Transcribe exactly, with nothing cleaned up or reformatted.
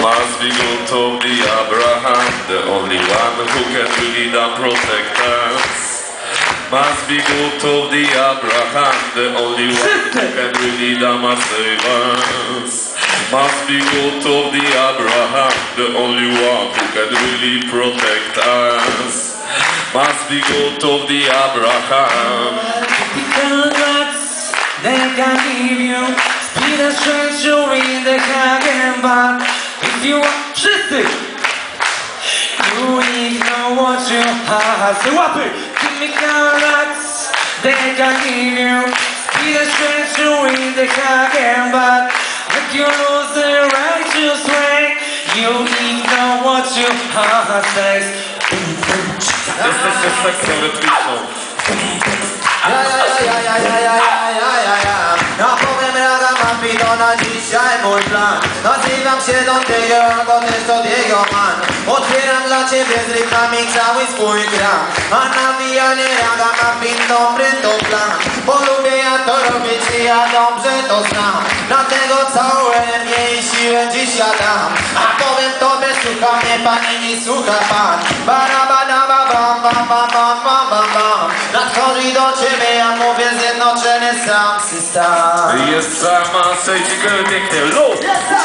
Must be good of the Abraham, the only one who can really down protect us. Must be good of the Abraham, the only one who can really down save us. Must be good of the Abraham, the only one who can really protect us. Must be good of the Abraham. They can give you speed and strength, you in the hagen, but if you want wszyscy, you need know what you have. Say łapy! Chemical nuts, they can give you speed and strength, you in the hagen, but if you lose the righteous way, you need know what you have. Says Jesteście seksją rytmiczną. Ja, ja, ja, ja, ja, ja, ja, ja, ja. Ja powiem Ragamuffin, to na dzisiaj mój plan. Nazywam się Don Diego, a go też to Diego Man. Otwieram dla ciebie z rytmami cały swój kran. A nawijanie Ragamuffin dobry to plan. Bo lubię ja to robić i ja dobrze to znam. Dlatego całą energię i siłę dziś ja dam. A powiem tobie, słucha mnie pan i nie słucha pan. Barabadaba bam bam bam bam bam bam bam. Nadchodzi do ciebie, ja mówię zjednoczony sam system. Jest sama, sejdzikowy pięknie lub